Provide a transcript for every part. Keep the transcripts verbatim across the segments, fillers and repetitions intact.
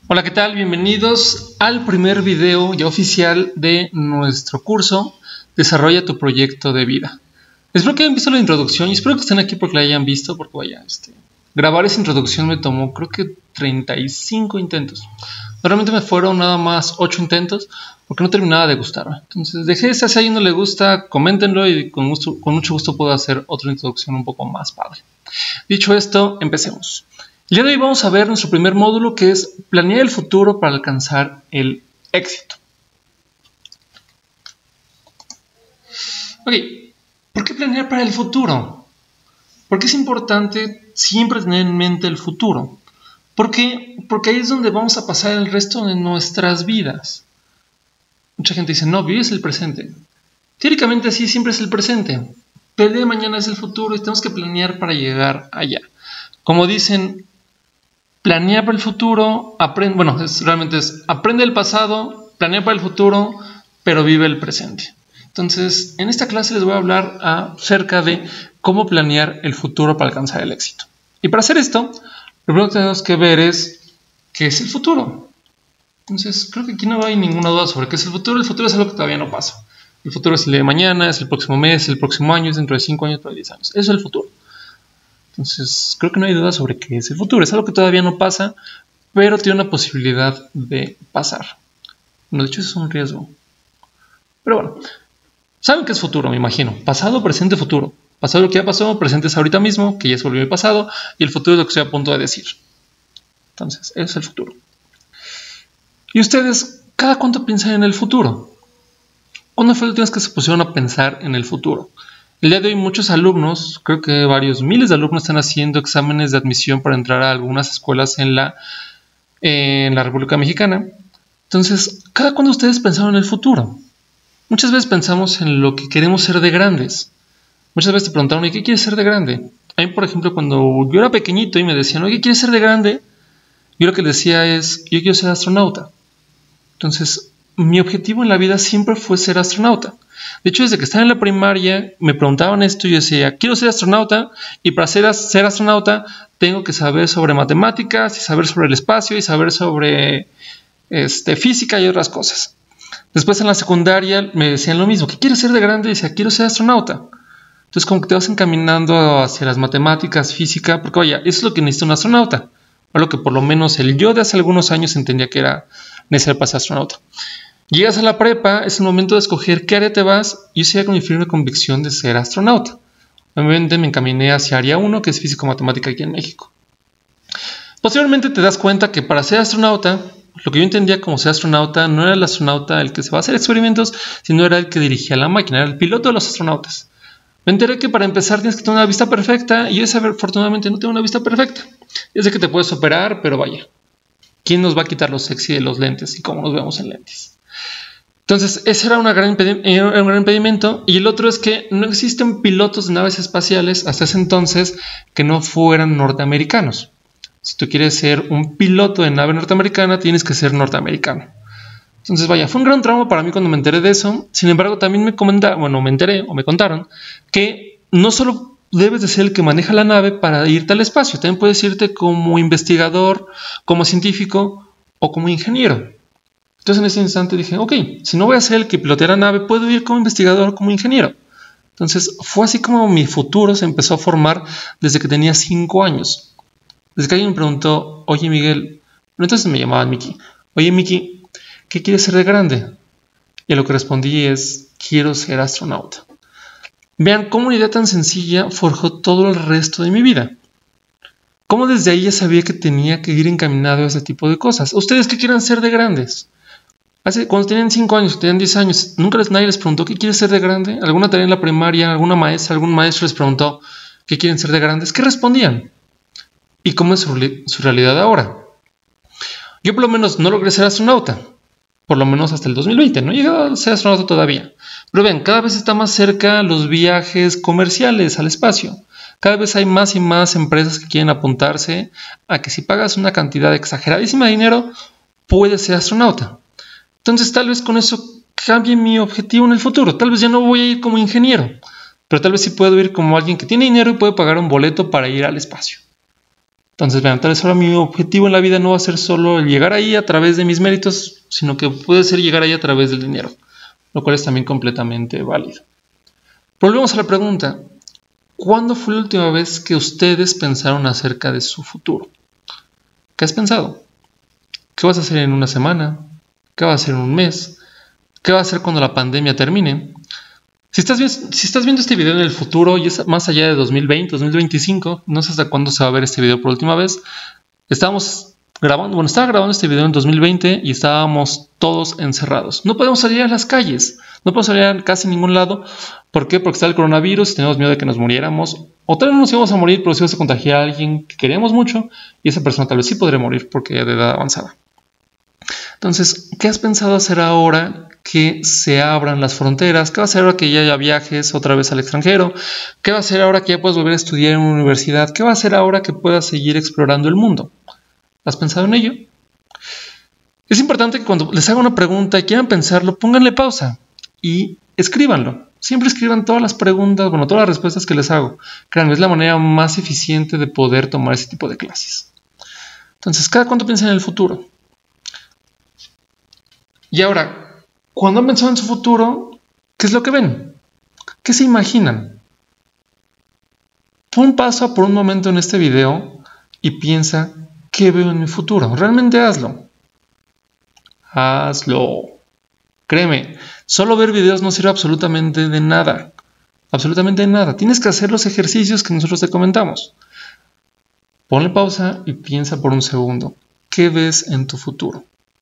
Hola, ¿qué tal? Bienvenidos al primer video ya oficial de nuestro curso Desarrolla tu proyecto de vida. Espero que hayan visto la introducción y espero que estén aquí porque la hayan visto, porque vaya, este, grabar esa introducción me tomó creo que treinta y cinco intentos. Realmente me fueron nada más ocho intentos porque no terminaba de gustarme. Entonces dejé esta, si a alguien no le gusta, coméntenlo y con, gusto, con mucho gusto puedo hacer otra introducción un poco más padre. Dicho esto, empecemos. El día de hoy vamos a ver nuestro primer módulo, que es planear el futuro para alcanzar el éxito. Ok, ¿por qué planear para el futuro? ¿Por qué es importante siempre tener en mente el futuro? ¿Por qué? Porque ahí es donde vamos a pasar el resto de nuestras vidas. Mucha gente dice, no, vives el presente. Teóricamente sí, siempre es el presente, pero el día de mañana es el futuro y tenemos que planear para llegar allá. Como dicen, planea para el futuro, aprende, bueno, es, realmente es aprende del pasado, planea para el futuro, pero vive el presente. Entonces, en esta clase les voy a hablar acerca de cómo planear el futuro para alcanzar el éxito. Y para hacer esto, lo primero que tenemos que ver es qué es el futuro. Entonces, creo que aquí no hay ninguna duda sobre qué es el futuro. El futuro es algo que todavía no pasa. El futuro es el día de mañana, es el próximo mes, el próximo año, es dentro de cinco años, dentro de diez años. Eso es el futuro. Entonces, creo que no hay duda sobre qué es el futuro. Es algo que todavía no pasa, pero tiene una posibilidad de pasar. Bueno, de hecho, eso es un riesgo. Pero bueno, ¿saben qué es futuro? Me imagino. Pasado, presente, futuro. Pasado es lo que ya pasó, presente es ahorita mismo, que ya se volvió el pasado, y el futuro es lo que estoy a punto de decir. Entonces, eso es el futuro. ¿Y ustedes, cada cuánto piensan en el futuro? ¿Cuándo fue la última vez que se pusieron a pensar en el futuro? El día de hoy muchos alumnos, creo que varios miles de alumnos están haciendo exámenes de admisión para entrar a algunas escuelas en la, eh, en la República Mexicana. Entonces, ¿cada cuándo ustedes pensaron en el futuro? Muchas veces pensamos en lo que queremos ser de grandes. Muchas veces te preguntaron, ¿y qué quieres ser de grande? A mí, por ejemplo, cuando yo era pequeñito y me decían, ¿qué quieres ser de grande? Yo lo que les decía es, yo quiero ser astronauta. Entonces, mi objetivo en la vida siempre fue ser astronauta. De hecho, desde que estaba en la primaria me preguntaban esto y yo decía, quiero ser astronauta y para ser, ser astronauta tengo que saber sobre matemáticas y saber sobre el espacio y saber sobre este, física y otras cosas. Después en la secundaria me decían lo mismo, ¿qué quieres ser de grande? Y decía, quiero ser astronauta. Entonces como que te vas encaminando hacia las matemáticas, física, porque vaya, eso es lo que necesita un astronauta. O lo que por lo menos el yo de hace algunos años entendía que era necesario para ser astronauta. Llegas a la prepa, es el momento de escoger qué área te vas. Yo seguía con mi firme convicción de ser astronauta. Obviamente me encaminé hacia área uno, que es físico-matemática aquí en México. Posteriormente te das cuenta que para ser astronauta, lo que yo entendía como ser astronauta no era el astronauta el que se va a hacer experimentos, sino era el que dirigía la máquina, era el piloto de los astronautas. Me enteré que para empezar tienes que tener una vista perfecta y yo esa, afortunadamente no tengo una vista perfecta. Yo sé que te puedes operar, pero vaya, ¿quién nos va a quitar lo sexy de los lentes y cómo nos vemos en lentes? Entonces, ese era, una gran era un gran impedimento. Y el otro es que no existen pilotos de naves espaciales hasta ese entonces que no fueran norteamericanos. Si tú quieres ser un piloto de nave norteamericana, tienes que ser norteamericano. Entonces, vaya, fue un gran trauma para mí cuando me enteré de eso. Sin embargo, también me comentaron, bueno, me enteré o me contaron que no solo debes de ser el que maneja la nave para irte al espacio, también puedes irte como investigador, como científico o como ingeniero. Entonces en ese instante dije, ok, si no voy a ser el que pilotea la nave, puedo ir como investigador, como ingeniero. Entonces fue así como mi futuro se empezó a formar desde que tenía cinco años. Desde que alguien me preguntó, oye Miguel, entonces me llamaban Miki, oye Miki, ¿qué quieres ser de grande? Y a lo que respondí es, quiero ser astronauta. Vean cómo una idea tan sencilla forjó todo el resto de mi vida. Cómo desde ahí ya sabía que tenía que ir encaminado a ese tipo de cosas. ¿Ustedes qué quieren ser de grandes? Hace, cuando tenían cinco años, tenían diez años, nunca les, nadie les preguntó ¿qué quieres ser de grande? ¿Alguna tarea en la primaria, alguna maestra, algún maestro les preguntó ¿qué quieren ser de grandes? ¿Qué respondían? ¿Y cómo es su, su realidad ahora? Yo por lo menos no logré ser astronauta, por lo menos hasta el dos mil veinte, no he llegado a ser astronauta todavía. Pero vean, cada vez está más cerca los viajes comerciales al espacio. Cada vez hay más y más empresas que quieren apuntarse a que si pagas una cantidad exageradísima de dinero, puedes ser astronauta. Entonces tal vez con eso cambie mi objetivo en el futuro. Tal vez ya no voy a ir como ingeniero, pero tal vez sí puedo ir como alguien que tiene dinero y puede pagar un boleto para ir al espacio. Entonces, vean, tal vez ahora mi objetivo en la vida no va a ser solo el llegar ahí a través de mis méritos, sino que puede ser llegar ahí a través del dinero, lo cual es también completamente válido. Volvemos a la pregunta, ¿cuándo fue la última vez que ustedes pensaron acerca de su futuro? ¿Qué has pensado? ¿Qué vas a hacer en una semana? ¿Qué vas a hacer en un mes? ¿Qué vas a hacer cuando la pandemia termine? Si estás, si estás viendo este video en el futuro y es más allá de dos mil veinte, dos mil veinticinco, no sé hasta cuándo se va a ver este video por última vez, estábamos grabando, bueno, estaba grabando este video en dos mil veinte y estábamos todos encerrados. No podemos salir a las calles, no podemos salir a casi ningún lado. ¿Por qué? Porque está el coronavirus y tenemos miedo de que nos muriéramos. O tal vez no nos íbamos a morir, pero si íbamos a contagiar a alguien que queríamos mucho y esa persona tal vez sí podría morir porque de edad avanzada. Entonces, ¿qué has pensado hacer ahora que se abran las fronteras? ¿Qué va a hacer ahora que ya haya viajes otra vez al extranjero? ¿Qué va a hacer ahora que ya puedas volver a estudiar en una universidad? ¿Qué va a hacer ahora que puedas seguir explorando el mundo? ¿Has pensado en ello? Es importante que cuando les haga una pregunta y quieran pensarlo, pónganle pausa y escríbanlo. Siempre escriban todas las preguntas, bueno, todas las respuestas que les hago. Créanme, es la manera más eficiente de poder tomar ese tipo de clases. Entonces, ¿cada cuánto piensan en el futuro? Y ahora, cuando han pensado en su futuro, ¿qué es lo que ven? ¿Qué se imaginan? Pon pausa por un momento en este video y piensa, ¿qué veo en mi futuro? Realmente hazlo. Hazlo. Créeme, solo ver videos no sirve absolutamente de nada. Absolutamente de nada. Tienes que hacer los ejercicios que nosotros te comentamos. Ponle pausa y piensa por un segundo. ¿Qué ves en tu futuro?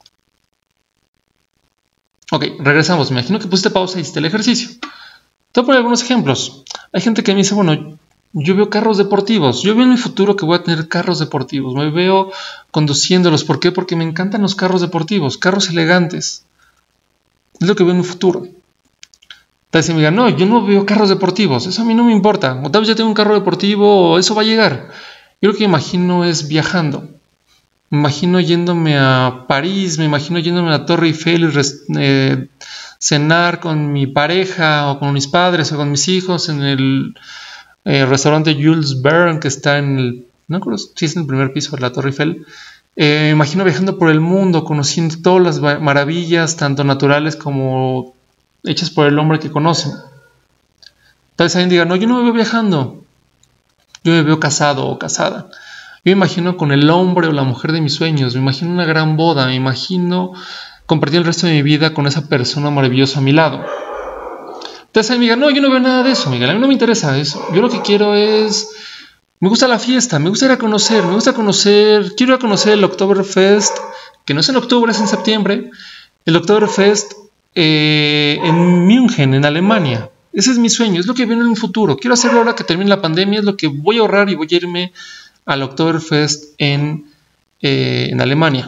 Ok, regresamos. Me imagino que pusiste pausa y hiciste el ejercicio. Te voy a poner algunos ejemplos. Hay gente que me dice, bueno, yo veo carros deportivos. Yo veo en mi futuro que voy a tener carros deportivos. Me veo conduciéndolos. ¿Por qué? Porque me encantan los carros deportivos, carros elegantes. Es lo que veo en mi futuro. Tal vez me digan, no, yo no veo carros deportivos. Eso a mí no me importa. O tal vez ya tengo un carro deportivo o eso va a llegar. Yo lo que imagino es viajando. Me imagino yéndome a París, me imagino yéndome a la Torre Eiffel y eh, cenar con mi pareja o con mis padres o con mis hijos en el eh, restaurante Jules Verne que está en el, no recuerdo si es en el primer piso de la Torre Eiffel. Eh, me imagino viajando por el mundo, conociendo todas las maravillas, tanto naturales como hechas por el hombre que conocen. Tal vez alguien diga, no, yo no me veo viajando, yo me veo casado o casada. Yo me imagino con el hombre o la mujer de mis sueños, me imagino una gran boda, me imagino compartir el resto de mi vida con esa persona maravillosa a mi lado. Entonces alguien me diga, no, yo no veo nada de eso, Miguel, a mí no me interesa eso. Yo lo que quiero es, me gusta la fiesta, me gusta ir a conocer, me gusta conocer, quiero ir a conocer el Oktoberfest, que no es en octubre, es en septiembre, el Oktoberfest eh, en München, en Alemania. Ese es mi sueño, es lo que viene en un futuro. Quiero hacerlo ahora que termine la pandemia, es lo que voy a ahorrar y voy a irme al Oktoberfest en, eh, en Alemania.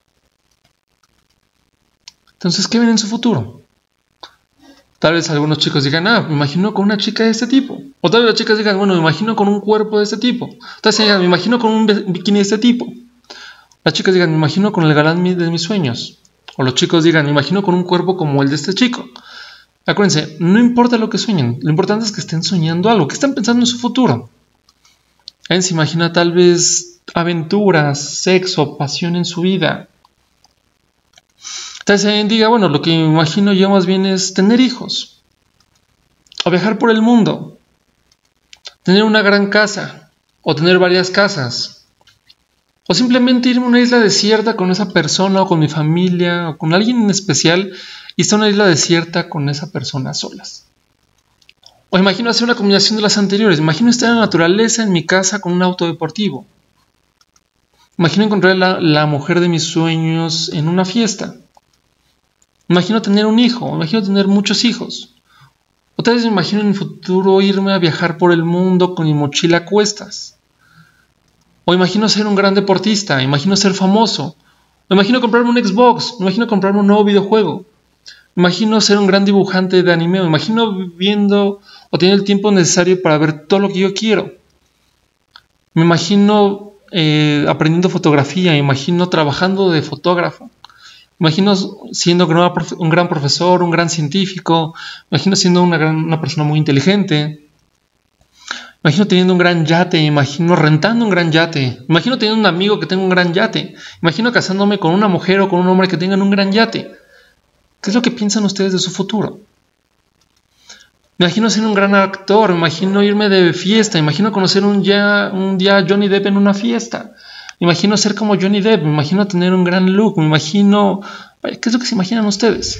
Entonces, ¿qué ven en su futuro? Tal vez algunos chicos digan, ah, me imagino con una chica de este tipo. O tal vez las chicas digan, bueno, me imagino con un cuerpo de este tipo. Tal vez digan, me imagino con un bikini de este tipo. Las chicas digan, me imagino con el galán de mis sueños. O los chicos digan, me imagino con un cuerpo como el de este chico. Acuérdense, no importa lo que sueñen, lo importante es que estén soñando algo, que están pensando en su futuro. Alguien se imagina tal vez aventuras, sexo, pasión en su vida. Tal vez alguien diga, bueno, lo que me imagino yo más bien es tener hijos. O viajar por el mundo. Tener una gran casa. O tener varias casas. O simplemente irme a una isla desierta con esa persona o con mi familia o con alguien en especial y estar en una isla desierta con esa persona a solas. O imagino hacer una combinación de las anteriores. Imagino estar en la naturaleza en mi casa con un auto deportivo. Imagino encontrar la, la mujer de mis sueños en una fiesta. Imagino tener un hijo. Imagino tener muchos hijos. O tal vez me imagino en el futuro irme a viajar por el mundo con mi mochila a cuestas. O imagino ser un gran deportista. Imagino ser famoso. O imagino comprarme un Xbox. Imagino comprarme un nuevo videojuego. Imagino ser un gran dibujante de anime. Me imagino viviendo o teniendo el tiempo necesario para ver todo lo que yo quiero. Me imagino eh, aprendiendo fotografía. Me imagino trabajando de fotógrafo. Me imagino siendo un gran profesor, un gran científico. Me imagino siendo una, gran, una persona muy inteligente. imagino teniendo un gran yate, imagino rentando un gran yate, imagino teniendo un amigo que tenga un gran yate, imagino casándome con una mujer o con un hombre que tengan un gran yate. ¿Qué es lo que piensan ustedes de su futuro? Me imagino ser un gran actor, me imagino irme de fiesta, me imagino conocer un día, un día a Johnny Depp en una fiesta, me imagino ser como Johnny Depp, me imagino tener un gran look, me imagino... ¿Qué es lo que se imaginan ustedes?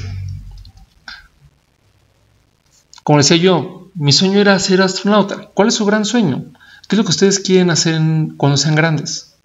Como decía yo, mi sueño era ser astronauta. ¿Cuál es su gran sueño? ¿Qué es lo que ustedes quieren hacer en, cuando sean grandes?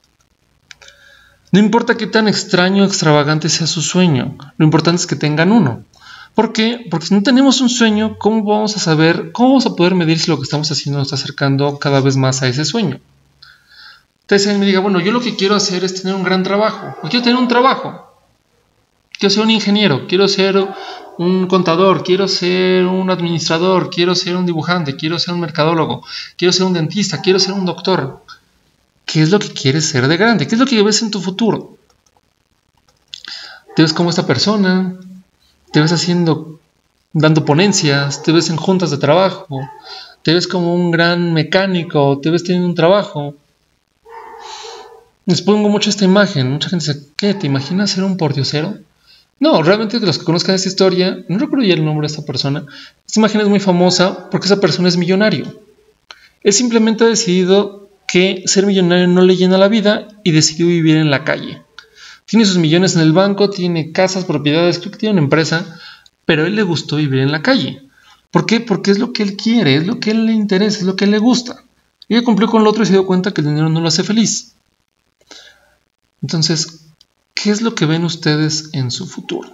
No importa qué tan extraño o extravagante sea su sueño, lo importante es que tengan uno. ¿Por qué? Porque si no tenemos un sueño, ¿cómo vamos a saber, cómo vamos a poder medir si lo que estamos haciendo nos está acercando cada vez más a ese sueño? Entonces alguien me diga, bueno, yo lo que quiero hacer es tener un gran trabajo. O quiero tener un trabajo. Quiero ser un ingeniero, quiero ser un contador, quiero ser un administrador, quiero ser un dibujante, quiero ser un mercadólogo, quiero ser un dentista, quiero ser un doctor. ¿Qué es lo que quieres ser de grande? ¿Qué es lo que ves en tu futuro? ¿Te ves como esta persona? ¿Te ves haciendo, dando ponencias? ¿Te ves en juntas de trabajo? ¿Te ves como un gran mecánico? ¿Te ves teniendo un trabajo? Les pongo mucho esta imagen. Mucha gente dice, ¿qué? ¿Te imaginas ser un pordiosero? No, realmente los que conozcan esta historia, no recuerdo ya el nombre de esta persona. Esta imagen es muy famosa porque esa persona es millonario. Él simplemente ha decidido que ser millonario no le llena la vida y decidió vivir en la calle. Tiene sus millones en el banco, tiene casas, propiedades, creo que tiene una empresa, pero a él le gustó vivir en la calle. ¿Por qué? Porque es lo que él quiere, es lo que a él le interesa, es lo que a él le gusta. Y él cumplió con lo otro y se dio cuenta que el dinero no lo hace feliz. Entonces, ¿qué es lo que ven ustedes en su futuro?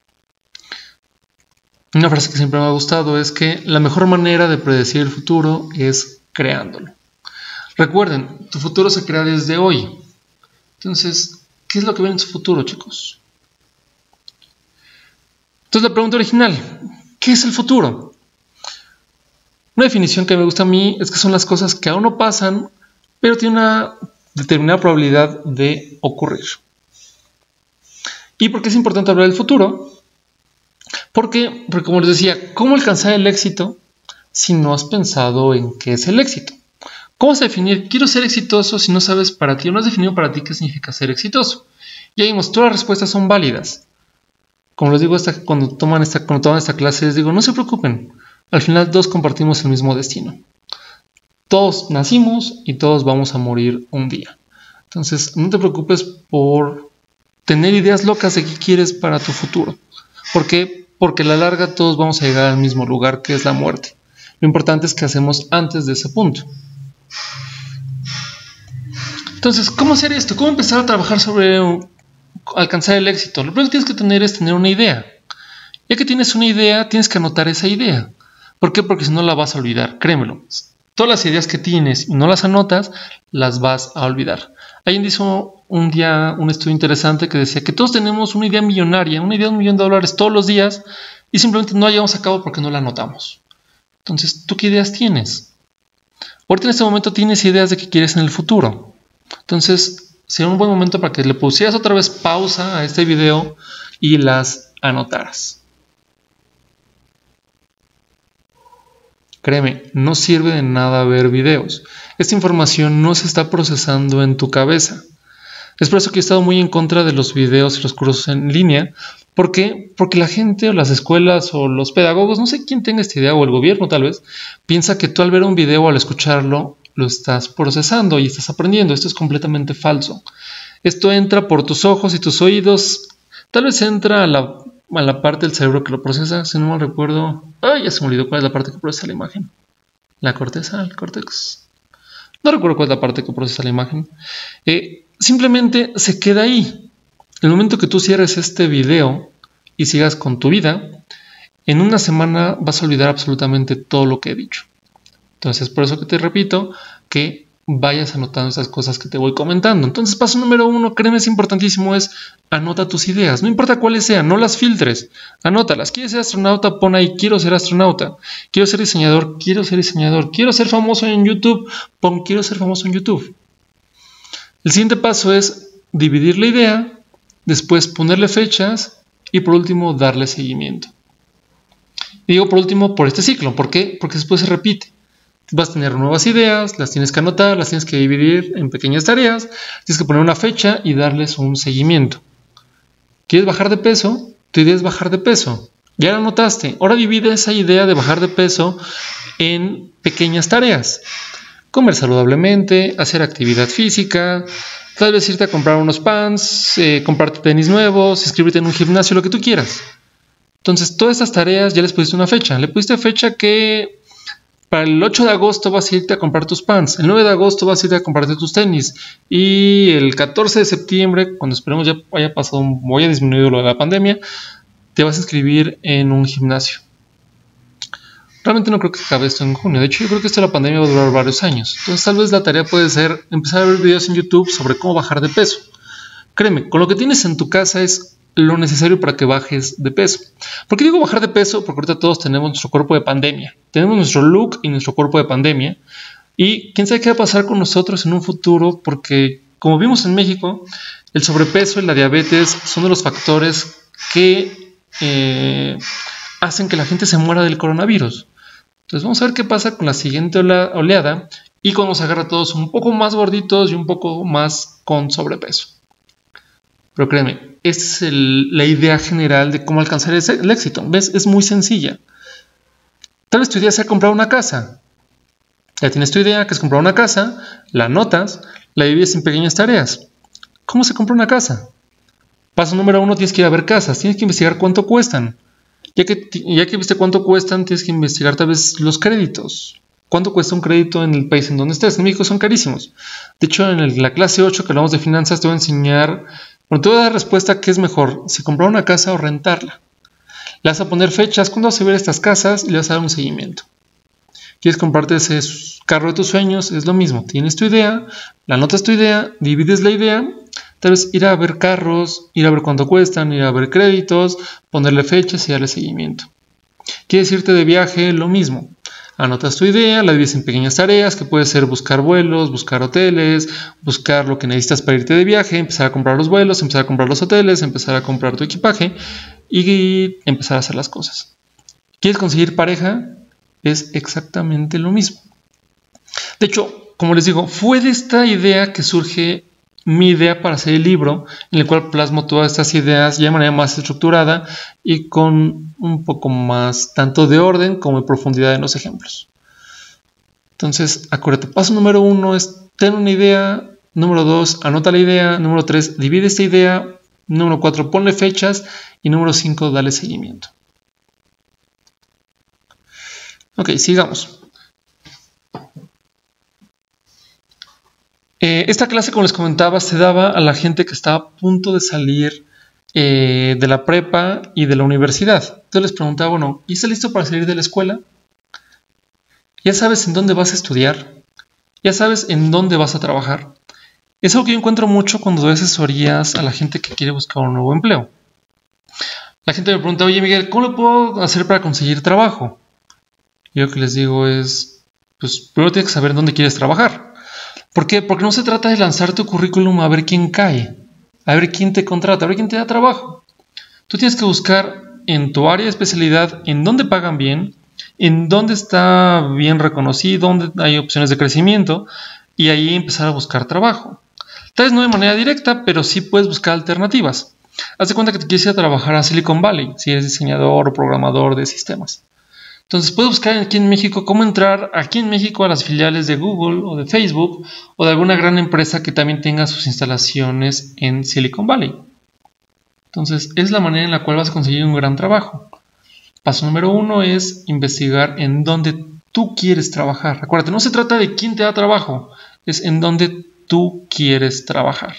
Una frase que siempre me ha gustado es que la mejor manera de predecir el futuro es creándolo. Recuerden, tu futuro se crea desde hoy. Entonces, ¿qué es lo que ven en su futuro, chicos? Entonces, la pregunta original, ¿qué es el futuro? Una definición que me gusta a mí es que son las cosas que aún no pasan, pero tienen una determinada probabilidad de ocurrir. ¿Y por qué es importante hablar del futuro? Porque, porque como les decía, ¿cómo alcanzar el éxito si no has pensado en qué es el éxito? ¿Cómo vas a definir quiero ser exitoso si no sabes para ti o no has definido para ti qué significa ser exitoso? Ya vimos, todas las respuestas son válidas. Como les digo esta, cuando, toman esta, cuando toman esta clase, les digo, no se preocupen. Al final todos compartimos el mismo destino. Todos nacimos y todos vamos a morir un día. Entonces, no te preocupes por tener ideas locas de qué quieres para tu futuro. ¿Por qué? Porque a la larga todos vamos a llegar al mismo lugar, que es la muerte. Lo importante es qué hacemos antes de ese punto. Entonces, ¿cómo hacer esto? ¿Cómo empezar a trabajar sobre un, alcanzar el éxito? Lo primero que tienes que tener es tener una idea. Ya que tienes una idea, tienes que anotar esa idea. ¿Por qué? Porque si no la vas a olvidar, créemelo. Todas las ideas que tienes y no las anotas, las vas a olvidar. Alguien hizo un día un estudio interesante que decía que todos tenemos una idea millonaria, una idea de un millón de dólares todos los días y simplemente no la llevamos a cabo porque no la anotamos. Entonces, ¿tú qué ideas tienes? Ahorita en este momento tienes ideas de qué quieres en el futuro. Entonces, sería un buen momento para que le pusieras otra vez pausa a este video y las anotaras. Créeme, no sirve de nada ver videos. Esta información no se está procesando en tu cabeza. Es por eso que he estado muy en contra de los videos y los cursos en línea. ¿Por qué? Porque la gente o las escuelas o los pedagogos, no sé quién tenga esta idea o el gobierno tal vez, piensa que tú al ver un video o al escucharlo lo estás procesando y estás aprendiendo. Esto es completamente falso. Esto entra por tus ojos y tus oídos. Tal vez entra a la, a la parte del cerebro que lo procesa. Si no mal recuerdo... Ay, ya se me olvidó cuál es la parte que procesa la imagen. La corteza, el córtex. No recuerdo cuál es la parte que procesa la imagen. Eh, simplemente se queda ahí. El momento que tú cierres este video y sigas con tu vida, en una semana vas a olvidar absolutamente todo lo que he dicho. Entonces, por eso que te repito que vayas anotando esas cosas que te voy comentando. Entonces, paso número uno, créeme, es importantísimo, es anota tus ideas. No importa cuáles sean, no las filtres. Anótalas. ¿Quieres ser astronauta? Pon ahí, quiero ser astronauta. Quiero ser diseñador, quiero ser diseñador. Quiero ser famoso en YouTube, pon quiero ser famoso en YouTube. El siguiente paso es dividir la idea, después ponerle fechas y por último darle seguimiento. Y digo por último por este ciclo. ¿Por qué? Porque después se repite. Vas a tener nuevas ideas, las tienes que anotar, las tienes que dividir en pequeñas tareas, tienes que poner una fecha y darles un seguimiento. ¿Quieres bajar de peso? Tu idea es bajar de peso. Ya la anotaste. Ahora divide esa idea de bajar de peso en pequeñas tareas. Comer saludablemente, hacer actividad física, tal vez irte a comprar unos pants, eh, comprarte tenis nuevos, inscribirte en un gimnasio, lo que tú quieras. Entonces, todas estas tareas ya les pusiste una fecha. Le pusiste fecha que para el ocho de agosto vas a irte a comprar tus pants, el nueve de agosto vas a irte a comprarte tus tenis y el catorce de septiembre, cuando esperemos ya haya pasado, un, haya disminuido lo de la pandemia, te vas a inscribir en un gimnasio. Realmente no creo que acabe esto en junio. De hecho, yo creo que esto de la pandemia va a durar varios años. Entonces, tal vez la tarea puede ser empezar a ver videos en YouTube sobre cómo bajar de peso. Créeme, con lo que tienes en tu casa es lo necesario para que bajes de peso. ¿Por qué digo bajar de peso? Porque ahorita todos tenemos nuestro cuerpo de pandemia. Tenemos nuestro look y nuestro cuerpo de pandemia. Y quién sabe qué va a pasar con nosotros en un futuro, porque como vimos en México, el sobrepeso y la diabetes son de los factores que eh, hacen que la gente se muera del coronavirus. Entonces vamos a ver qué pasa con la siguiente oleada y cuando nos agarra a todos un poco más gorditos y un poco más con sobrepeso. Pero créeme, esta es el, la idea general de cómo alcanzar ese, el éxito. ¿Ves? Es muy sencilla. Tal vez tu idea sea comprar una casa. Ya tienes tu idea, que es comprar una casa, la anotas, la divides en pequeñas tareas. ¿Cómo se compra una casa? Paso número uno, tienes que ir a ver casas. Tienes que investigar cuánto cuestan. Ya que, ya que viste cuánto cuestan, tienes que investigar tal vez los créditos. ¿Cuánto cuesta un crédito en el país en donde estés? En México son carísimos. De hecho, en el, la clase ocho que hablamos de finanzas, te voy a enseñar, bueno, te voy a dar respuesta a qué es mejor, si comprar una casa o rentarla. Le vas a poner fechas, cuándo vas a ver estas casas y le vas a dar un seguimiento. ¿Quieres comprarte ese carro de tus sueños? Es lo mismo. Tienes tu idea, la anotas tu idea, divides la idea. Tal vez ir a ver carros, ir a ver cuánto cuestan, ir a ver créditos, ponerle fechas y darle seguimiento. ¿Quieres irte de viaje? Lo mismo. Anotas tu idea, la divides en pequeñas tareas, que puede ser buscar vuelos, buscar hoteles, buscar lo que necesitas para irte de viaje, empezar a comprar los vuelos, empezar a comprar los hoteles, empezar a comprar tu equipaje y empezar a hacer las cosas. ¿Quieres conseguir pareja? Es exactamente lo mismo. De hecho, como les digo, fue de esta idea que surge mi idea para hacer el libro, en el cual plasmo todas estas ideas ya de manera más estructurada y con un poco más tanto de orden como de profundidad en los ejemplos. Entonces, acuérdate, paso número uno es ten una idea, número dos, anota la idea, número tres, divide esta idea, número cuatro, ponle fechas y número cinco, dale seguimiento. Ok, sigamos. Eh, esta clase, como les comentaba, se daba a la gente que estaba a punto de salir eh, de la prepa y de la universidad. Entonces les preguntaba, bueno, ¿y estás listo para salir de la escuela? ¿Ya sabes en dónde vas a estudiar? ¿Ya sabes en dónde vas a trabajar? Es algo que yo encuentro mucho cuando doy asesorías a la gente que quiere buscar un nuevo empleo. La gente me pregunta, oye Miguel, ¿cómo lo puedo hacer para conseguir trabajo? Y yo lo que les digo es, pues primero tienes que saber dónde quieres trabajar. ¿Por qué? Porque no se trata de lanzar tu currículum a ver quién cae, a ver quién te contrata, a ver quién te da trabajo. Tú tienes que buscar en tu área de especialidad en dónde pagan bien, en dónde está bien reconocido, dónde hay opciones de crecimiento y ahí empezar a buscar trabajo. Tal vez no de manera directa, pero sí puedes buscar alternativas. Haz de cuenta que te quieres ir a trabajar a Silicon Valley, si eres diseñador o programador de sistemas. Entonces puedes buscar aquí en México cómo entrar aquí en México a las filiales de Google o de Facebook o de alguna gran empresa que también tenga sus instalaciones en Silicon Valley. Entonces es la manera en la cual vas a conseguir un gran trabajo. Paso número uno es investigar en dónde tú quieres trabajar. Acuérdate, no se trata de quién te da trabajo, es en dónde tú quieres trabajar.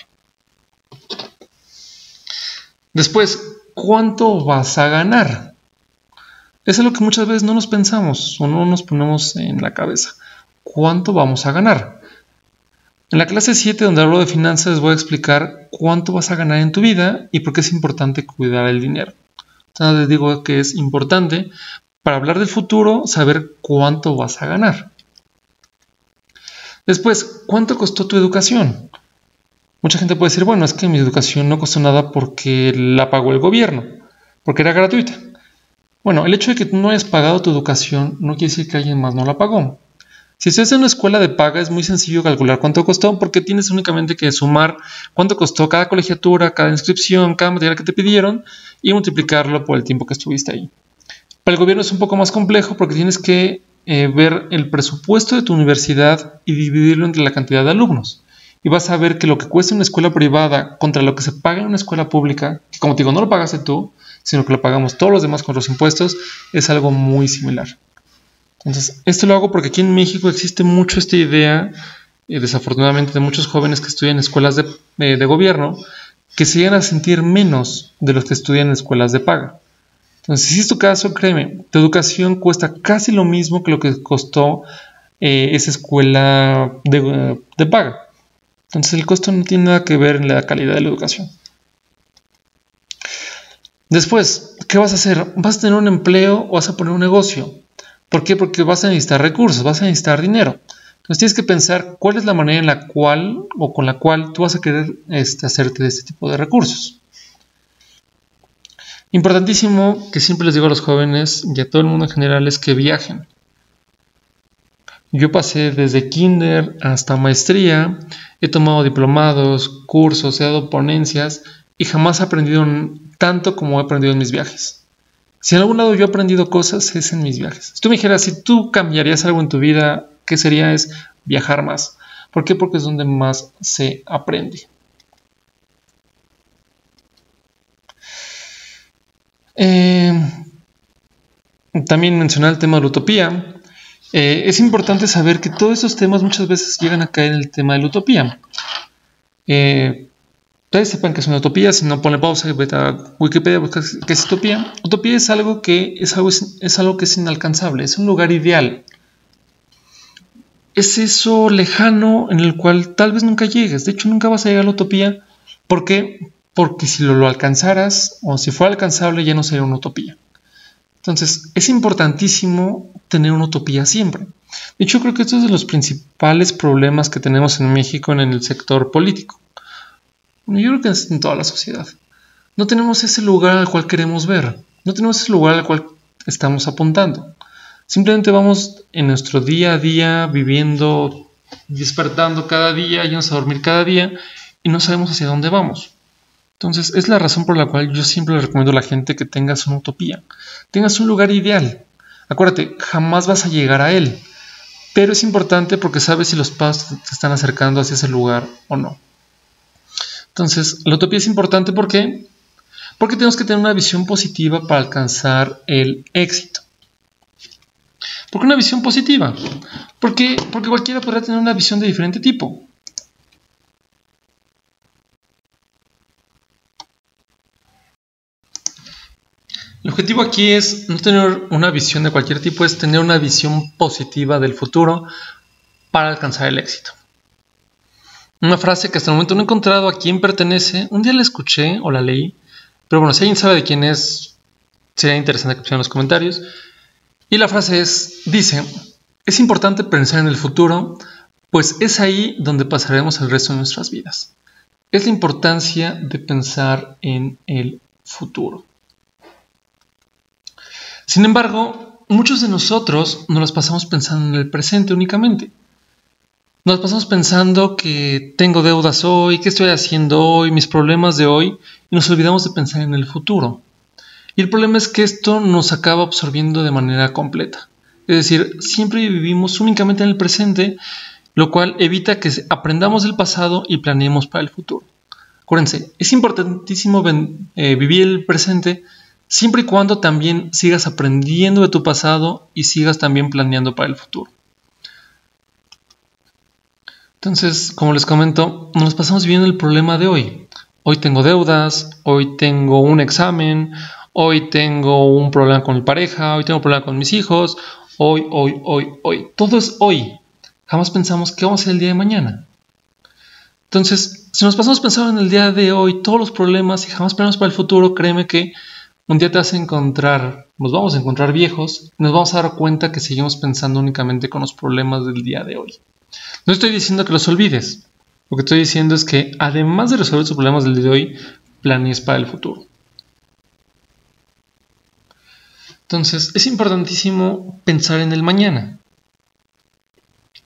Después, ¿cuánto vas a ganar? Eso es lo que muchas veces no nos pensamos o no nos ponemos en la cabeza. ¿Cuánto vamos a ganar? En la clase siete, donde hablo de finanzas, les voy a explicar cuánto vas a ganar en tu vida y por qué es importante cuidar el dinero. Entonces les digo que es importante para hablar del futuro saber cuánto vas a ganar. Después, ¿cuánto costó tu educación? Mucha gente puede decir, bueno, es que mi educación no costó nada porque la pagó el gobierno, porque era gratuita. Bueno, el hecho de que tú no hayas pagado tu educación no quiere decir que alguien más no la pagó. Si estás en una escuela de paga es muy sencillo calcular cuánto costó porque tienes únicamente que sumar cuánto costó cada colegiatura, cada inscripción, cada material que te pidieron y multiplicarlo por el tiempo que estuviste ahí. Para el gobierno es un poco más complejo porque tienes que eh, ver el presupuesto de tu universidad y dividirlo entre la cantidad de alumnos. Y vas a ver que lo que cuesta una escuela privada contra lo que se paga en una escuela pública, que como te digo, no lo pagaste tú, sino que lo pagamos todos los demás con los impuestos, es algo muy similar. Entonces, esto lo hago porque aquí en México existe mucho esta idea, eh, desafortunadamente, de muchos jóvenes que estudian en escuelas de, eh, de gobierno, que se llegan a sentir menos de los que estudian en escuelas de paga. Entonces, si es tu caso, créeme, tu educación cuesta casi lo mismo que lo que costó eh, esa escuela de, de paga. Entonces el costo no tiene nada que ver en la calidad de la educación. Después, ¿qué vas a hacer? ¿Vas a tener un empleo o vas a poner un negocio? ¿Por qué? Porque vas a necesitar recursos, vas a necesitar dinero. Entonces tienes que pensar cuál es la manera en la cual o con la cual tú vas a querer este, hacerte de este tipo de recursos. Importantísimo que siempre les digo a los jóvenes y a todo el mundo en general es que viajen. Yo pasé desde kinder hasta maestría, he tomado diplomados, cursos, he dado ponencias y jamás he aprendido tanto como he aprendido en mis viajes. Si en algún lado yo he aprendido cosas es en mis viajes. Si tú me dijeras, si tú cambiarías algo en tu vida, ¿qué sería? Es viajar más. ¿Por qué? Porque es donde más se aprende. Eh, también mencionar el tema de la utopía. Eh, es importante saber que todos estos temas muchas veces llegan a caer en el tema de la utopía. Eh, Ustedes sepan que es una utopía, si no ponle pausa y vete a Wikipedia, busca qué es utopía. Utopía es algo que es algo, es algo que es inalcanzable, es un lugar ideal. Es eso lejano en el cual tal vez nunca llegues. De hecho, nunca vas a llegar a la utopía. ¿Por qué? Porque si lo, lo alcanzaras o si fuera alcanzable ya no sería una utopía. Entonces, es importantísimo tener una utopía siempre. De hecho, creo que esto es de los principales problemas que tenemos en México en el sector político. Bueno, yo creo que es en toda la sociedad. No tenemos ese lugar al cual queremos ver. No tenemos ese lugar al cual estamos apuntando. Simplemente vamos en nuestro día a día viviendo, despertando cada día, yéndonos a dormir cada día y no sabemos hacia dónde vamos. Entonces, es la razón por la cual yo siempre le recomiendo a la gente que tengas una utopía. Tengas un lugar ideal. Acuérdate, jamás vas a llegar a él. Pero es importante porque sabes si los pasos te están acercando hacia ese lugar o no. Entonces, la utopía es importante ¿por qué? Porque tenemos que tener una visión positiva para alcanzar el éxito. ¿Por qué una visión positiva? Porque, porque cualquiera podrá tener una visión de diferente tipo. El objetivo aquí es no tener una visión de cualquier tipo, es tener una visión positiva del futuro para alcanzar el éxito. Una frase que hasta el momento no he encontrado a quién pertenece, un día la escuché o la leí, pero bueno, si alguien sabe de quién es, sería interesante que pusieran en los comentarios. Y la frase es, dice, es importante pensar en el futuro, pues es ahí donde pasaremos el resto de nuestras vidas. Es la importancia de pensar en el futuro. Sin embargo, muchos de nosotros nos las pasamos pensando en el presente únicamente. Nos las pasamos pensando que tengo deudas hoy, qué estoy haciendo hoy, mis problemas de hoy, y nos olvidamos de pensar en el futuro. Y el problema es que esto nos acaba absorbiendo de manera completa. Es decir, siempre vivimos únicamente en el presente, lo cual evita que aprendamos del pasado y planeemos para el futuro. Acuérdense, es importantísimo eh, vivir el presente siempre y cuando también sigas aprendiendo de tu pasado y sigas también planeando para el futuro. Entonces, como les comento, nos pasamos viviendo el problema de hoy. Hoy tengo deudas, hoy tengo un examen, hoy tengo un problema con mi pareja, hoy tengo un problema con mis hijos, hoy, hoy, hoy, hoy. Todo es hoy. Jamás pensamos qué vamos a hacer el día de mañana. Entonces, si nos pasamos pensando en el día de hoy, todos los problemas y jamás planeamos para el futuro, créeme que un día te vas a encontrar, nos vamos a encontrar viejos y nos vamos a dar cuenta que seguimos pensando únicamente con los problemas del día de hoy. No estoy diciendo que los olvides. Lo que estoy diciendo es que además de resolver tus problemas del día de hoy, planees para el futuro. Entonces, es importantísimo pensar en el mañana.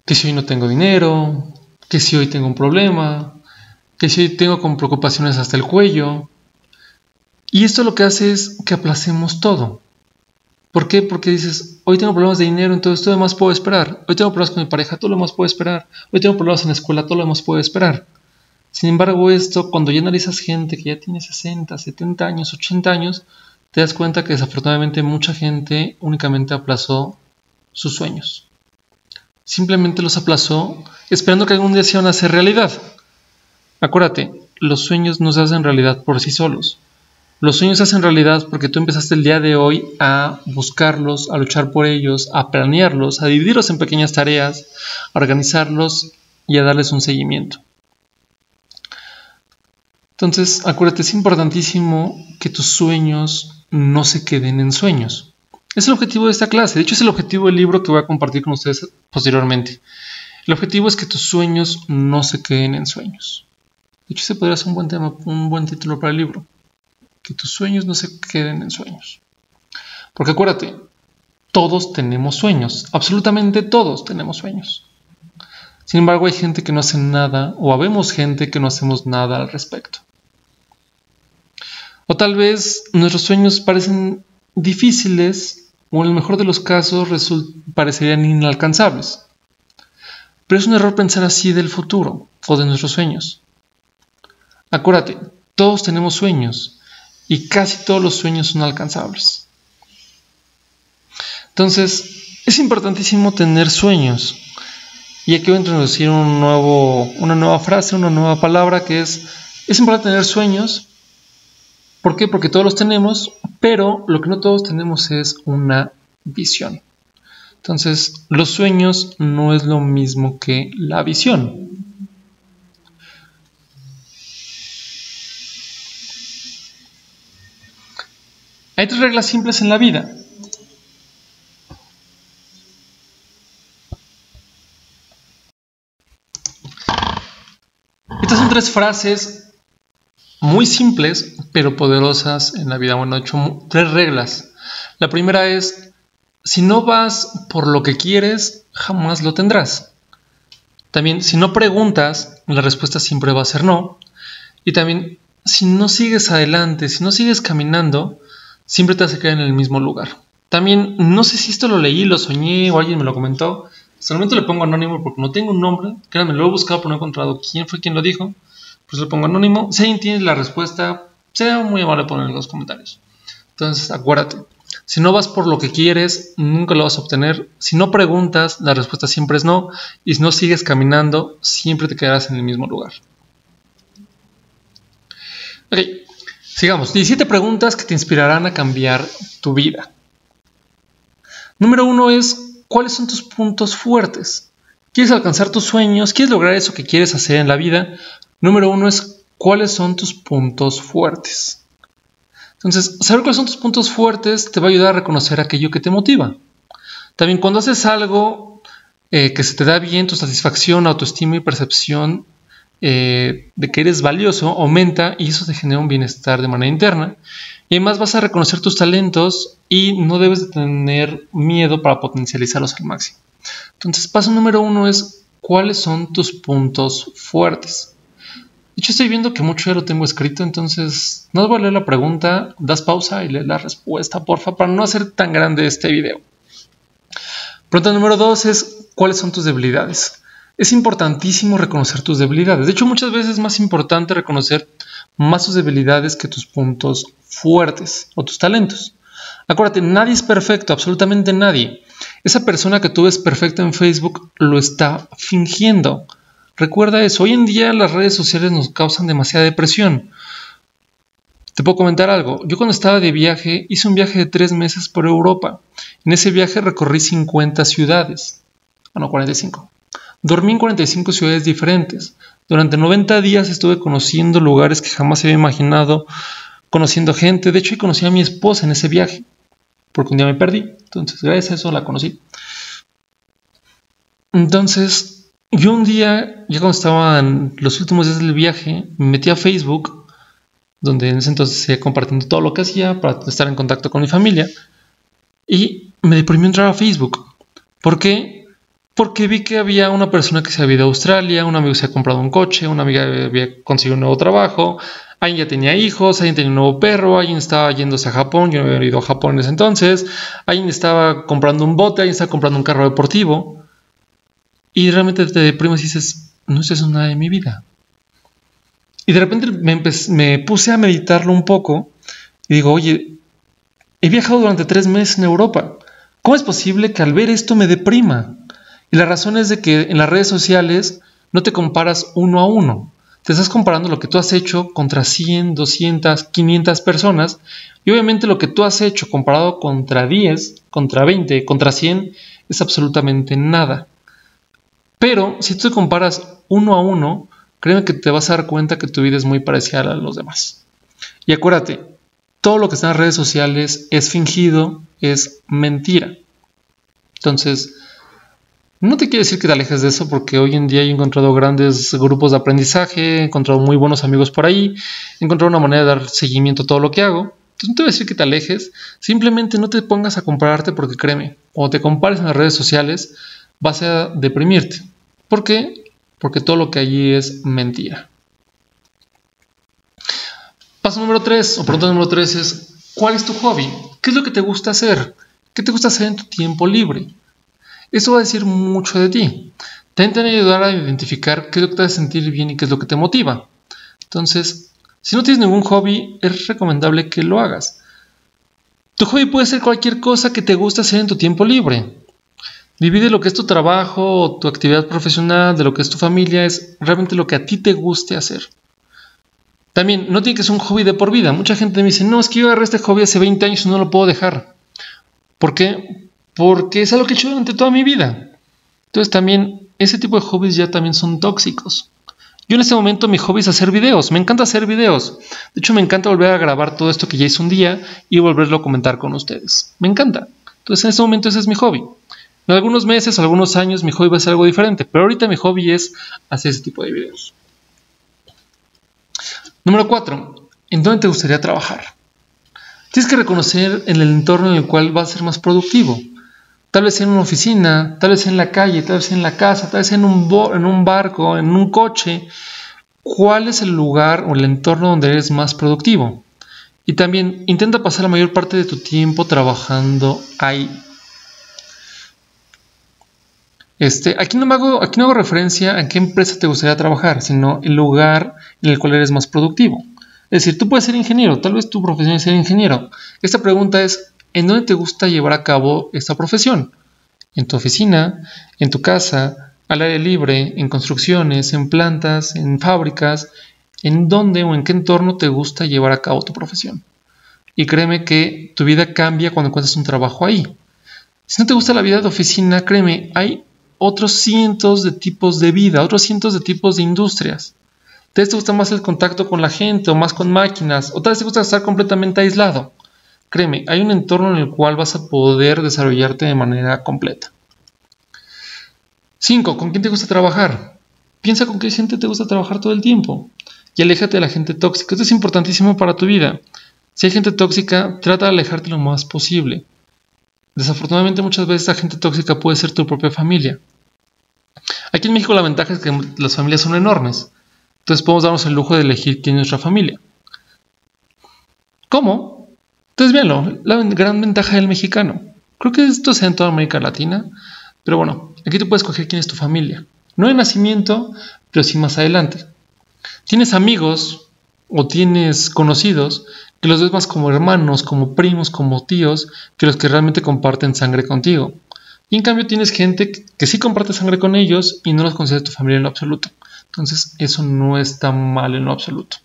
que si hoy no tengo dinero, que si hoy tengo un problema, que si hoy tengo con preocupaciones hasta el cuello. Y esto lo que hace es que aplacemos todo. ¿Por qué? Porque dices, hoy tengo problemas de dinero, entonces todo lo demás puedo esperar. Hoy tengo problemas con mi pareja, todo lo demás puedo esperar. Hoy tengo problemas en la escuela, todo lo demás puedo esperar. Sin embargo, esto, cuando ya analizas gente que ya tiene sesenta, setenta años, ochenta años, te das cuenta que desafortunadamente mucha gente únicamente aplazó sus sueños. Simplemente los aplazó esperando que algún día se van a hacer realidad. Acuérdate, los sueños no se hacen realidad por sí solos. Los sueños se hacen realidad porque tú empezaste el día de hoy a buscarlos, a luchar por ellos, a planearlos, a dividirlos en pequeñas tareas, a organizarlos y a darles un seguimiento. Entonces, acuérdate, es importantísimo que tus sueños no se queden en sueños. Es el objetivo de esta clase. De hecho, es el objetivo del libro que voy a compartir con ustedes posteriormente. El objetivo es que tus sueños no se queden en sueños. De hecho, ese podría ser un buen tema, un buen título para el libro. Que tus sueños no se queden en sueños. Porque acuérdate, todos tenemos sueños. Absolutamente todos tenemos sueños. Sin embargo, hay gente que no hace nada, o habemos gente que no hacemos nada al respecto. O tal vez nuestros sueños parecen difíciles, o en el mejor de los casos parecerían inalcanzables. Pero es un error pensar así del futuro, o de nuestros sueños. Acuérdate, todos tenemos sueños. Y casi todos los sueños son alcanzables. Entonces, es importantísimo tener sueños. Y aquí voy a introducir un nuevo, una nueva frase, una nueva palabra que es, es importante tener sueños. ¿Por qué? Porque todos los tenemos, pero lo que no todos tenemos es una visión. Entonces, los sueños no es lo mismo que la visión. Hay tres reglas simples en la vida. Estas son tres frases muy simples, pero poderosas en la vida. Bueno, he hecho tres reglas. La primera es, si no vas por lo que quieres, jamás lo tendrás. También, si no preguntas, la respuesta siempre va a ser no. Y también, si no sigues adelante, si no sigues caminando, siempre te vas a quedar en el mismo lugar. También, no sé si esto lo leí, lo soñé o alguien me lo comentó. Solamente le pongo anónimo porque no tengo un nombre. Créanme, lo he buscado pero no he encontrado quién fue quien lo dijo. Pues le pongo anónimo. Si alguien tiene la respuesta, sea muy amable poner en los comentarios. Entonces, acuérdate. Si no vas por lo que quieres, nunca lo vas a obtener. Si no preguntas, la respuesta siempre es no. Y si no sigues caminando, siempre te quedarás en el mismo lugar. Ok. Sigamos, diecisiete preguntas que te inspirarán a cambiar tu vida. Número uno es, ¿cuáles son tus puntos fuertes? ¿Quieres alcanzar tus sueños? ¿Quieres lograr eso que quieres hacer en la vida? Número uno es, ¿cuáles son tus puntos fuertes? Entonces, saber cuáles son tus puntos fuertes te va a ayudar a reconocer aquello que te motiva. También cuando haces algo eh, que se te da bien, tu satisfacción, autoestima y percepción Eh, de que eres valioso aumenta y eso te genera un bienestar de manera interna y además vas a reconocer tus talentos y no debes de tener miedo para potencializarlos al máximo. Entonces, paso número uno es ¿cuáles son tus puntos fuertes? De hecho, estoy viendo que mucho ya lo tengo escrito, entonces no voy a leer la pregunta, das pausa y lees la respuesta, porfa, para no hacer tan grande este video. Pregunta número dos es ¿cuáles son tus debilidades? Es importantísimo reconocer tus debilidades. De hecho, muchas veces es más importante reconocer más tus debilidades que tus puntos fuertes o tus talentos. Acuérdate, nadie es perfecto, absolutamente nadie. Esa persona que tú ves perfecta en Facebook lo está fingiendo. Recuerda eso. Hoy en día las redes sociales nos causan demasiada depresión. Te puedo comentar algo. Yo cuando estaba de viaje, hice un viaje de tres meses por Europa. En ese viaje recorrí cincuenta ciudades. Ah, no, cuarenta y cinco. Dormí en cuarenta y cinco ciudades diferentes. Durante noventa días estuve conociendo lugares que jamás había imaginado, conociendo gente. De hecho, conocí a mi esposa en ese viaje, porque un día me perdí. Entonces, gracias a eso la conocí. Entonces, yo un día, ya cuando estaba en los últimos días del viaje, me metí a Facebook, donde en ese entonces seguía compartiendo todo lo que hacía para estar en contacto con mi familia. Y me deprimió entrar a Facebook. ¿Por qué? Porque vi que había una persona que se había ido a Australia, un amigo se había comprado un coche, una amiga había conseguido un nuevo trabajo, alguien ya tenía hijos, alguien tenía un nuevo perro, alguien estaba yéndose a Japón, yo no había ido a Japón en ese entonces, alguien estaba comprando un bote, alguien estaba comprando un carro deportivo. Y realmente te deprimes y dices, no, eso es nada de mi vida. Y de repente me, me puse a meditarlo un poco y digo, oye, he viajado durante tres meses en Europa. ¿Cómo es posible que al ver esto me deprima? Y la razón es de que en las redes sociales no te comparas uno a uno. Te estás comparando lo que tú has hecho contra cien, doscientas, quinientas personas. Y obviamente lo que tú has hecho comparado contra diez, contra veinte, contra cien, es absolutamente nada. Pero si tú te comparas uno a uno, créeme que te vas a dar cuenta que tu vida es muy parecida a los demás. Y acuérdate, todo lo que está en las redes sociales es fingido, es mentira. Entonces, no te quiero decir que te alejes de eso, porque hoy en día he encontrado grandes grupos de aprendizaje, he encontrado muy buenos amigos por ahí, he encontrado una manera de dar seguimiento a todo lo que hago. Entonces no te voy a decir que te alejes, simplemente no te pongas a compararte, porque créeme, cuando te compares en las redes sociales vas a deprimirte. ¿Por qué? Porque todo lo que allí es mentira. Paso número tres, o pregunta número tres es, ¿cuál es tu hobby? ¿Qué es lo que te gusta hacer? ¿Qué te gusta hacer en tu tiempo libre? Eso va a decir mucho de ti. También te va a ayudar a identificar qué es lo que te hace sentir bien y qué es lo que te motiva. Entonces, si no tienes ningún hobby, es recomendable que lo hagas. Tu hobby puede ser cualquier cosa que te guste hacer en tu tiempo libre. Divide lo que es tu trabajo o tu actividad profesional de lo que es tu familia, es realmente lo que a ti te guste hacer. También, no tiene que ser un hobby de por vida. Mucha gente me dice, no, es que yo agarré este hobby hace veinte años y no lo puedo dejar. ¿Por qué? Porque es algo que he hecho durante toda mi vida. Entonces también, ese tipo de hobbies ya también son tóxicos. Yo en este momento mi hobby es hacer videos. Me encanta hacer videos. De hecho, me encanta volver a grabar todo esto que ya hice un día y volverlo a comentar con ustedes. Me encanta. Entonces en este momento ese es mi hobby. En algunos meses o algunos años mi hobby va a ser algo diferente, pero ahorita mi hobby es hacer ese tipo de videos. Número cuatro. ¿En dónde te gustaría trabajar? Tienes que reconocer en el entorno en el cual vas a ser más productivo. Tal vez en una oficina, tal vez en la calle, tal vez en la casa, tal vez en un, en un barco, en un coche. ¿Cuál es el lugar o el entorno donde eres más productivo? Y también intenta pasar la mayor parte de tu tiempo trabajando ahí. Este, aquí, no me hago, aquí no hago referencia a qué empresa te gustaría trabajar, sino el lugar en el cual eres más productivo. Es decir, tú puedes ser ingeniero, tal vez tu profesión es ser ingeniero. Esta pregunta es, ¿en dónde te gusta llevar a cabo esta profesión? ¿En tu oficina? ¿En tu casa? ¿Al aire libre? ¿En construcciones? ¿En plantas? ¿En fábricas? ¿En dónde o en qué entorno te gusta llevar a cabo tu profesión? Y créeme que tu vida cambia cuando encuentras un trabajo ahí. Si no te gusta la vida de oficina, créeme, hay otros cientos de tipos de vida, otros cientos de tipos de industrias. Tal vez te gusta más el contacto con la gente o más con máquinas, o tal vez te gusta estar completamente aislado. Créeme, hay un entorno en el cual vas a poder desarrollarte de manera completa. cinco. ¿Con quién te gusta trabajar? Piensa con qué gente te gusta trabajar todo el tiempo y aléjate de la gente tóxica. Esto es importantísimo para tu vida. Si hay gente tóxica, trata de alejarte lo más posible. Desafortunadamente muchas veces la gente tóxica puede ser tu propia familia. Aquí en México la ventaja es que las familias son enormes. Entonces podemos darnos el lujo de elegir quién es nuestra familia. ¿Cómo? Entonces véanlo, la gran ventaja del mexicano. Creo que esto sea en toda América Latina. Pero bueno, aquí tú puedes escoger quién es tu familia. No de nacimiento, pero sí más adelante. Tienes amigos o tienes conocidos que los ves más como hermanos, como primos, como tíos, que los que realmente comparten sangre contigo. Y en cambio tienes gente que sí comparte sangre con ellos y no los consideras tu familia en lo absoluto. Entonces eso no está mal en lo absoluto.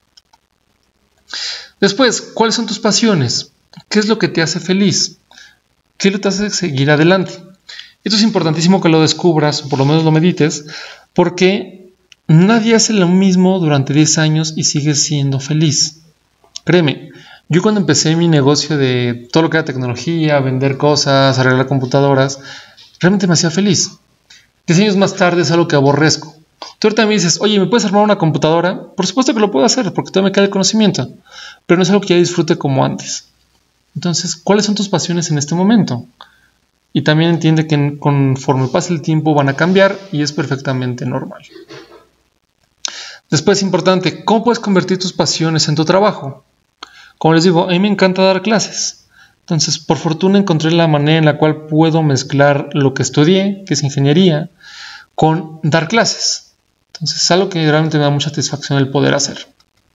Después, ¿cuáles son tus pasiones? ¿Qué es lo que te hace feliz? ¿Qué te hace seguir adelante? Esto es importantísimo que lo descubras, o por lo menos lo medites, porque nadie hace lo mismo durante diez años y sigue siendo feliz. Créeme, yo cuando empecé mi negocio de todo lo que era tecnología, vender cosas, arreglar computadoras, realmente me hacía feliz. diez años más tarde es algo que aborrezco. Tú ahorita me dices, oye, ¿me puedes armar una computadora? Por supuesto que lo puedo hacer, porque todavía me queda el conocimiento, pero no es algo que ya disfrute como antes. Entonces, ¿cuáles son tus pasiones en este momento? y también entiende que conforme pase el tiempo van a cambiar y es perfectamente normal. Después es importante, ¿cómo puedes convertir tus pasiones en tu trabajo? Como les digo, a mí me encanta dar clases. Entonces, por fortuna encontré la manera en la cual puedo mezclar lo que estudié, que es ingeniería, con dar clases. Entonces, es algo que realmente me da mucha satisfacción el poder hacer.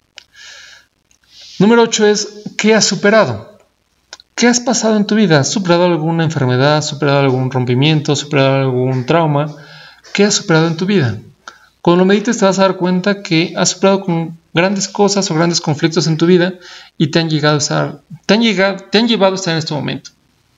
Número ocho es, ¿qué has superado? ¿Qué has pasado en tu vida? ¿Has superado alguna enfermedad? ¿Has superado algún rompimiento? ¿Has superado algún trauma? ¿Qué has superado en tu vida? Cuando lo medites te vas a dar cuenta que has superado con grandes cosas o grandes conflictos en tu vida y te han, llegado a estar, te han, llegado, te han llevado a estar en este momento.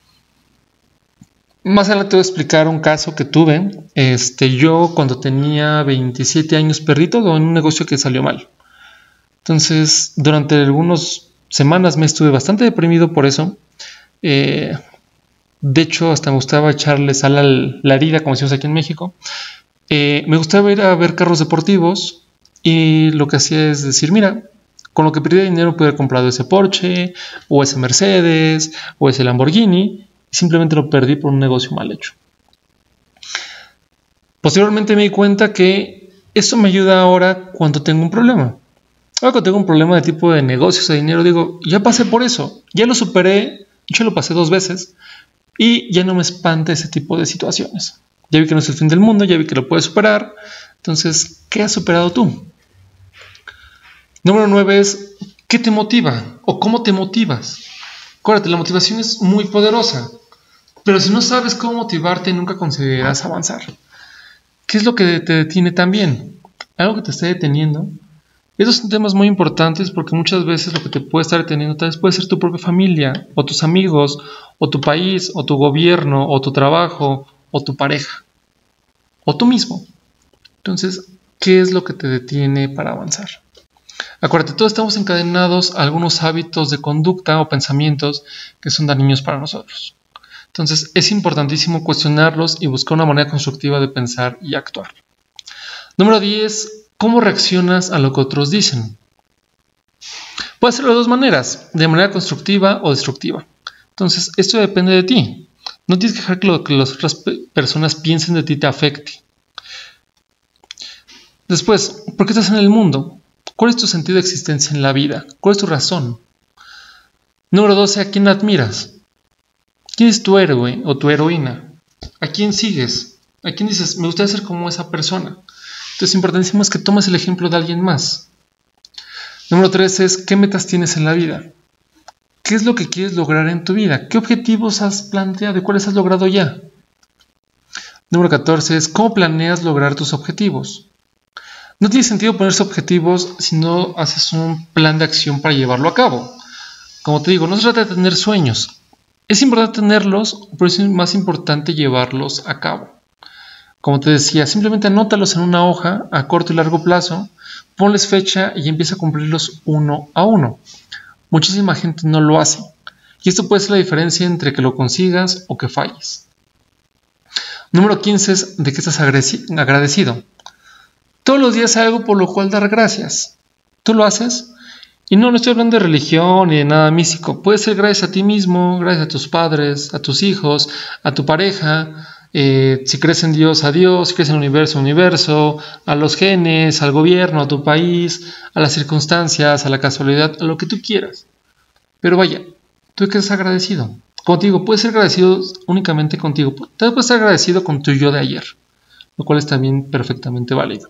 Más adelante te voy a explicar un caso que tuve. Este, yo cuando tenía veintisiete años perdí todo en un negocio que salió mal. Entonces, durante algunas semanas me estuve bastante deprimido por eso. Eh, de hecho, hasta me gustaba echarle sal a la herida, como decimos aquí en México. Eh, me gustaba ir a ver carros deportivos y lo que hacía es decir, mira, con lo que perdí dinero pude haber comprado ese Porsche, o ese Mercedes, o ese Lamborghini, y simplemente lo perdí por un negocio mal hecho. Posteriormente me di cuenta que eso me ayuda ahora cuando tengo un problema. Ahora cuando tengo un problema de tipo de negocios, de dinero, digo, ya pasé por eso, ya lo superé, yo lo pasé dos veces y ya no me espanta ese tipo de situaciones. Ya vi que no es el fin del mundo, ya vi que lo puedes superar. Entonces, ¿qué has superado tú? Número nueve es, ¿qué te motiva? ¿O cómo te motivas? Acuérdate, la motivación es muy poderosa, pero si no sabes cómo motivarte, nunca conseguirás avanzar. ¿Qué es lo que te detiene también? Algo que te esté deteniendo. Estos son temas muy importantes porque muchas veces lo que te puede estar deteniendo tal vez puede ser tu propia familia, o tus amigos, o tu país, o tu gobierno, o tu trabajo, o tu pareja, o tú mismo. Entonces, ¿qué es lo que te detiene para avanzar? Acuérdate, todos estamos encadenados a algunos hábitos de conducta o pensamientos que son dañinos para nosotros. Entonces, es importantísimo cuestionarlos y buscar una manera constructiva de pensar y actuar. Número diez. ¿Cómo reaccionas a lo que otros dicen? Puede ser de dos maneras, de manera constructiva o destructiva. Entonces, esto depende de ti. No tienes que dejar que lo que las otras personas piensen de ti te afecte. Después, ¿por qué estás en el mundo? ¿Cuál es tu sentido de existencia en la vida? ¿Cuál es tu razón? Número doce. ¿A quién admiras? ¿Quién es tu héroe o tu heroína? ¿A quién sigues? ¿A quién dices, me gustaría ser como esa persona? Entonces, importantísimo es que tomes el ejemplo de alguien más. Número trece es, ¿qué metas tienes en la vida? ¿Qué es lo que quieres lograr en tu vida? ¿Qué objetivos has planteado y cuáles has logrado ya? Número catorce es, ¿cómo planeas lograr tus objetivos? No tiene sentido ponerse objetivos si no haces un plan de acción para llevarlo a cabo. Como te digo, no se trata de tener sueños. Es importante tenerlos, pero es más importante llevarlos a cabo. Como te decía, simplemente anótalos en una hoja a corto y largo plazo, ponles fecha y empieza a cumplirlos uno a uno. Muchísima gente no lo hace. Y esto puede ser la diferencia entre que lo consigas o que falles. Número quince es, ¿de qué estás agradecido? Todos los días hay algo por lo cual dar gracias. ¿Tú lo haces? Y no, no estoy hablando de religión ni de nada místico. Puede ser gracias a ti mismo, gracias a tus padres, a tus hijos, a tu pareja. Eh, si crees en Dios, a Dios. Si crees en el universo, universo. A los genes, al gobierno, a tu país, a las circunstancias, a la casualidad, a lo que tú quieras. Pero vaya, tú que estás agradecido. Como te digo, puedes ser agradecido únicamente contigo. También puedes ser agradecido con tu yo de ayer, lo cual es también perfectamente válido.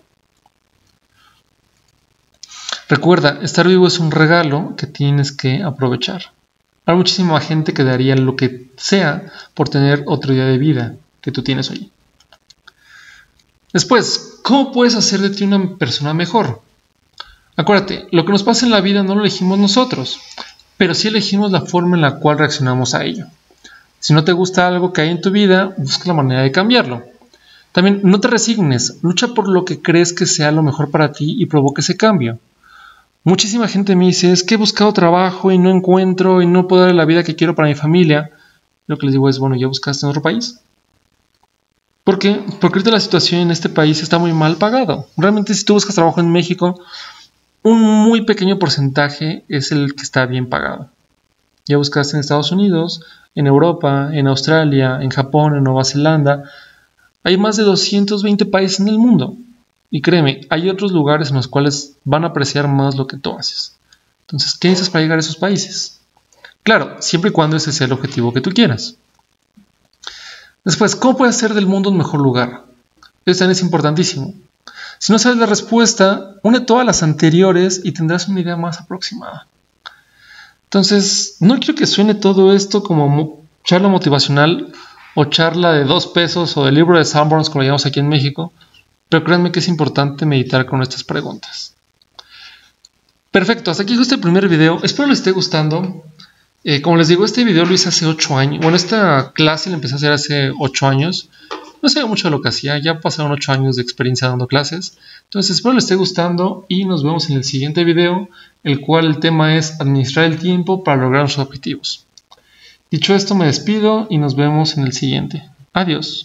Recuerda, estar vivo es un regalo que tienes que aprovechar. Hay muchísima gente que daría lo que sea por tener otro día de vida que tú tienes hoy. Después, ¿cómo puedes hacer de ti una persona mejor? Acuérdate, lo que nos pasa en la vida no lo elegimos nosotros, pero sí elegimos la forma en la cual reaccionamos a ello. Si no te gusta algo que hay en tu vida, busca la manera de cambiarlo. También no te resignes, lucha por lo que crees que sea lo mejor para ti y provoca ese cambio. Muchísima gente me dice, es que he buscado trabajo y no encuentro y no puedo dar la vida que quiero para mi familia. Lo que les digo es, bueno, ¿ya buscaste en otro país? ¿Por qué? Porque ahorita la situación en este país está muy mal pagado. Realmente si tú buscas trabajo en México, un muy pequeño porcentaje es el que está bien pagado. Ya buscaste en Estados Unidos, en Europa, en Australia, en Japón, en Nueva Zelanda. Hay más de doscientos veinte países en el mundo. Y créeme, hay otros lugares en los cuales van a apreciar más lo que tú haces. Entonces, ¿qué necesitas para llegar a esos países? Claro, siempre y cuando ese sea el objetivo que tú quieras. Después, ¿cómo puedes hacer del mundo un mejor lugar? Eso también es importantísimo. Si no sabes la respuesta, une todas las anteriores y tendrás una idea más aproximada. Entonces, no quiero que suene todo esto como charla motivacional o charla de dos pesos o del libro de Sanborns, como lo llamamos aquí en México, pero créanme que es importante meditar con estas preguntas. Perfecto, hasta aquí este primer video. Espero les esté gustando. Eh, como les digo, este video lo hice hace ocho años. Bueno, esta clase la empecé a hacer hace ocho años. No sabía mucho de lo que hacía. Ya pasaron ocho años de experiencia dando clases. Entonces espero les esté gustando y nos vemos en el siguiente video, el cual el tema es administrar el tiempo para lograr sus objetivos. Dicho esto, me despido y nos vemos en el siguiente. Adiós.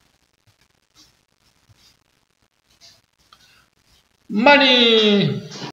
Money.